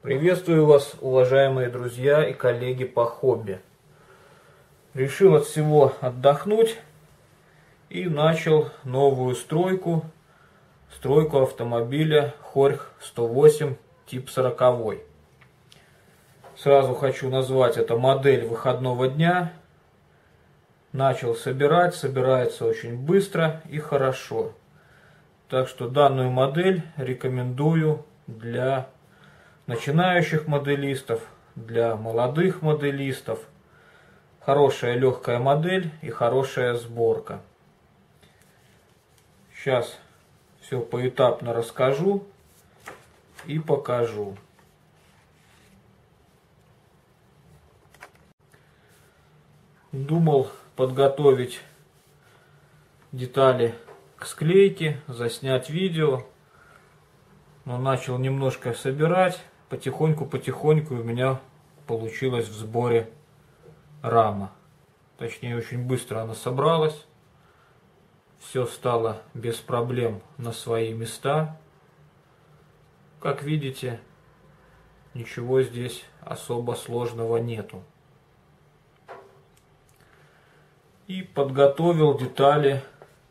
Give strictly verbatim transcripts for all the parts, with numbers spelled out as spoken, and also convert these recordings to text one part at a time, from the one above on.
Приветствую вас, уважаемые друзья и коллеги по хобби. Решил от всего отдохнуть и начал новую стройку, стройку автомобиля Хорьх сто восемь тип сорок. Сразу хочу назвать это модель выходного дня. Начал собирать, собирается очень быстро и хорошо. Так что данную модель рекомендую для начинающих моделистов, для молодых моделистов. Хорошая легкая модель и хорошая сборка. Сейчас все поэтапно расскажу и покажу. Думал подготовить детали к склейке, заснять видео, но начал немножко собирать. Потихоньку-потихоньку у меня получилось в сборе рама. Точнее, очень быстро она собралась. Все стало без проблем на свои места. Как видите, ничего здесь особо сложного нету. И подготовил детали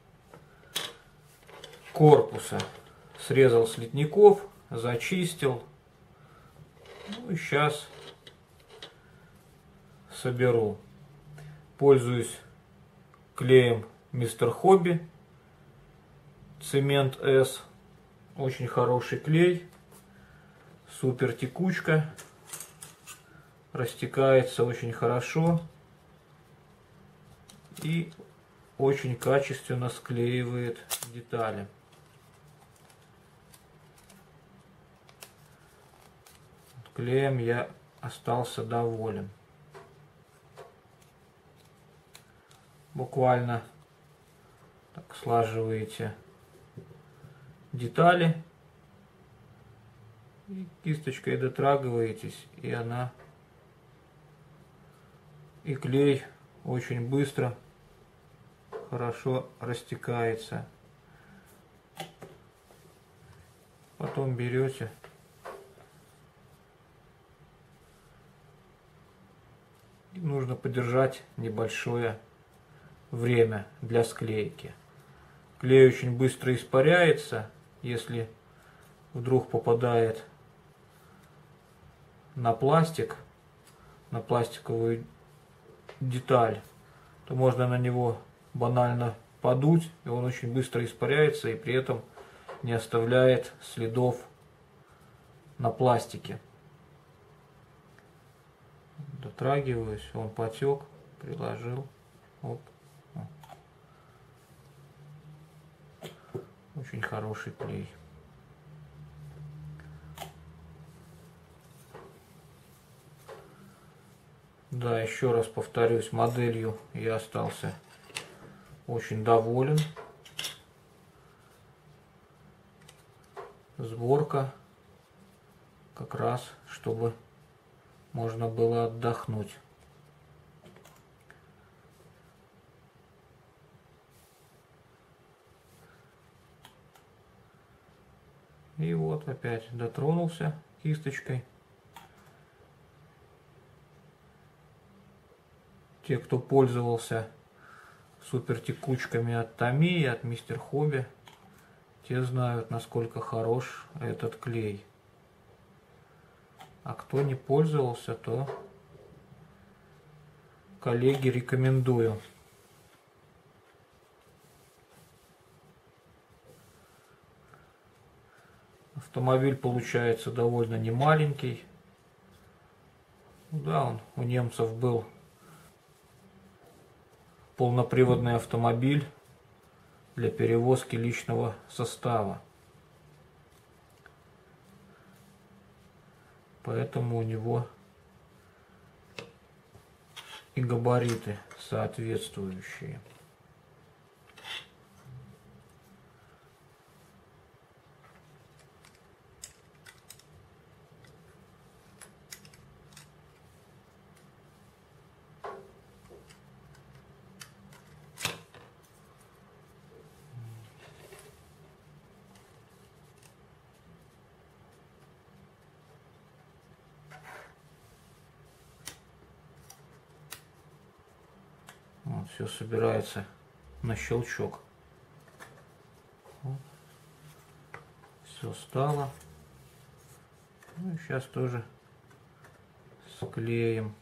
корпуса. Срезал слитников, зачистил. Ну и сейчас соберу. Пользуюсь клеем мистер Хобби Цемент С. Очень хороший клей. Супер текучка. Растекается очень хорошо. И очень качественно склеивает детали. Клеем я остался доволен. Буквально так слаживаете детали и кисточкой дотрагиваетесь, и она и клей очень быстро хорошо растекается. Потом берете и нужно подержать небольшое время для склейки. Клей очень быстро испаряется, если вдруг попадает на пластик, на пластиковую деталь, то можно на него банально подуть, и он очень быстро испаряется и при этом не оставляет следов на пластике. Дотрагиваюсь, он потек, приложил. Оп. Очень хороший клей. Да, еще раз повторюсь, моделью я остался очень доволен. Сборка как раз, чтобы можно было отдохнуть. И вот опять дотронулся кисточкой. Те, кто пользовался супертекучками от Тами и от мистер Хобби, те знают, насколько хорош этот клей. А кто не пользовался, то коллеги рекомендую. Автомобиль получается довольно немаленький. Да, он у немцев был полноприводный автомобиль для перевозки личного состава. Поэтому у него и габариты соответствующие. Вот, все собирается на щелчок. Вот. Все стало. Ну и сейчас тоже склеим.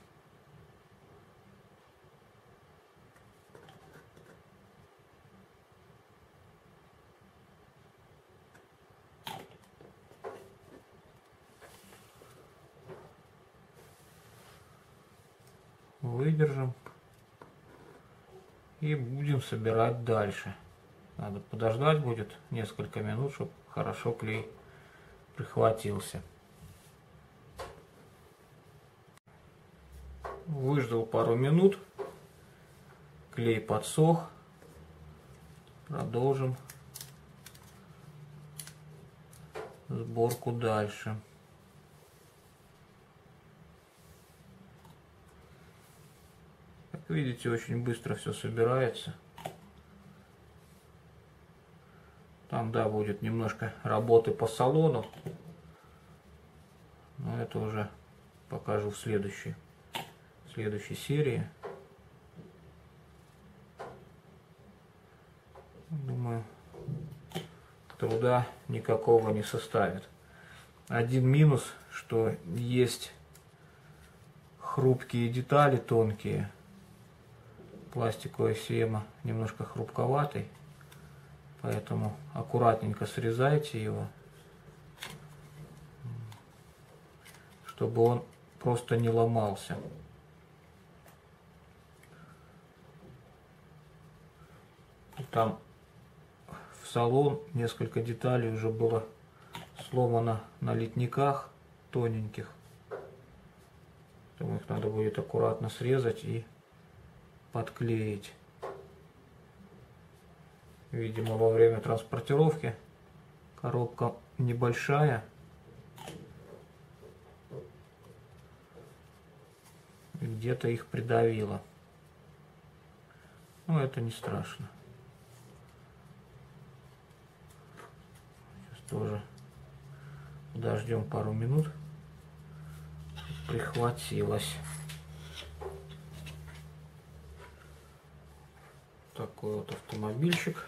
Выдержим и будем собирать дальше. Надо подождать будет несколько минут, чтобы хорошо клей прихватился. Выждал пару минут, клей подсох, продолжим сборку дальше. Как видите, очень быстро все собирается. Там, да, будет немножко работы по салону, но это уже покажу в следующей, в следующей серии. Думаю, труда никакого не составит. Один минус, что есть хрупкие детали, тонкие. Пластиковая схема немножко хрупковатый, поэтому аккуратненько срезайте его, чтобы он просто не ломался. Там в салон несколько деталей уже было сломано на литниках тоненьких. Поэтому их надо будет аккуратно срезать и подклеить. Видимо, во время транспортировки коробка небольшая. Где-то их придавило. Но это не страшно. Сейчас тоже подождем пару минут. Прихватилось. Такой вот автомобильчик.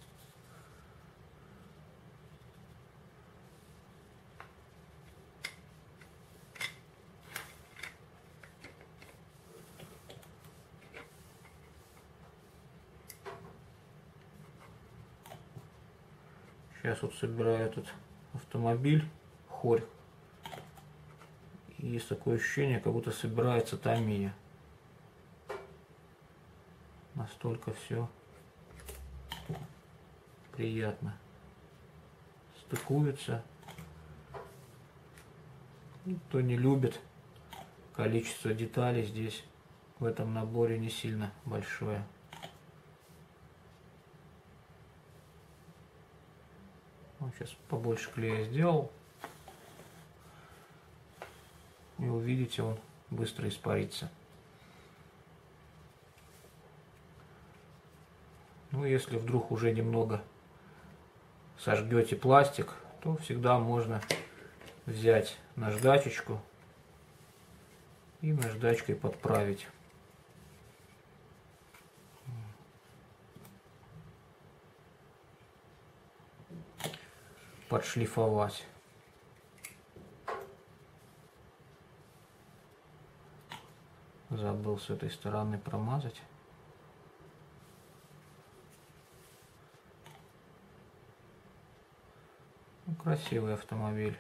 Сейчас вот собираю этот автомобиль, хорь. И есть такое ощущение, как будто собирается Тamiya. Настолько все приятно стыкуется. Кто не любит, количество деталей здесь в этом наборе не сильно большое. Вот сейчас побольше клея сделал. И увидите, он быстро испарится. Ну, если вдруг уже немного сожгете пластик, то всегда можно взять наждачечку и наждачкой подправить. Подшлифовать. Забыл с этой стороны промазать. Ну, красивый автомобиль.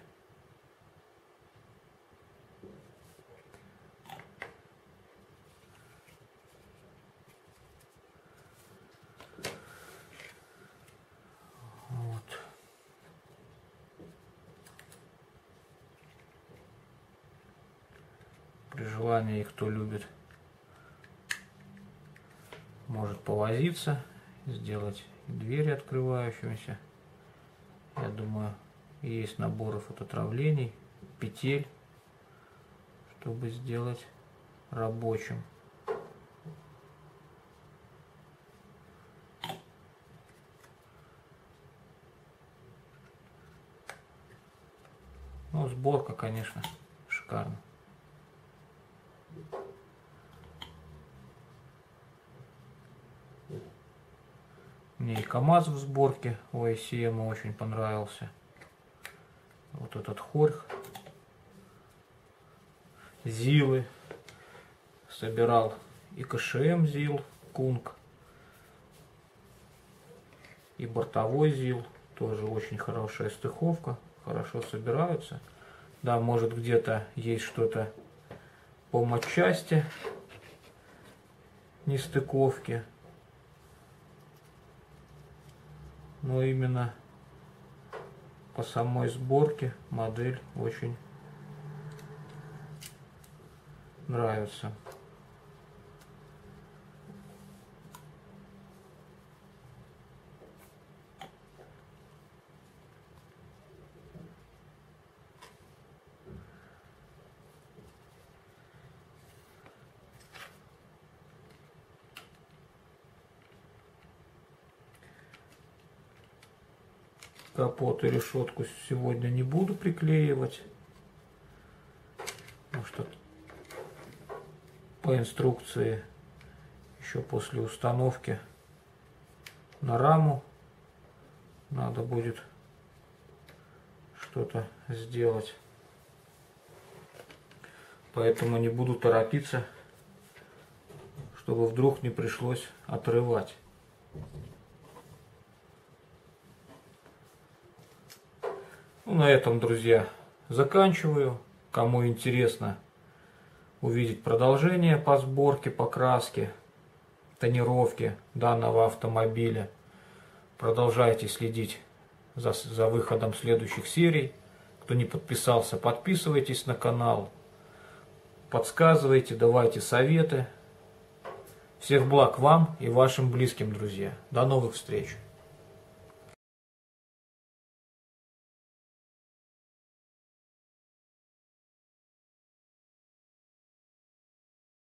Вот. При желании, кто любит, может повозиться, сделать двери открывающимися. Я думаю, есть наборы фототравлений, петель, чтобы сделать рабочим. Ну, сборка, конечно, шикарная. Мне и КамАЗ в сборке у эй си эм очень понравился. Вот этот хорьх. Зилы. Собирал и КШМ ЗИЛ, Кунг. И бортовой ЗИЛ. Тоже очень хорошая стыковка. Хорошо собираются. Да, может где-то есть что-то по матчасти. Нестыковки. Но именно по самой сборке модель очень нравится. Капот и решетку сегодня не буду приклеивать, потому что по инструкции еще после установки на раму надо будет что-то сделать. Поэтому не буду торопиться, чтобы вдруг не пришлось отрывать. Ну, на этом, друзья, заканчиваю. Кому интересно увидеть продолжение по сборке, покраске, тонировке данного автомобиля, продолжайте следить за, за выходом следующих серий. Кто не подписался, подписывайтесь на канал, подсказывайте, давайте советы. Всех благ вам и вашим близким, друзья. До новых встреч!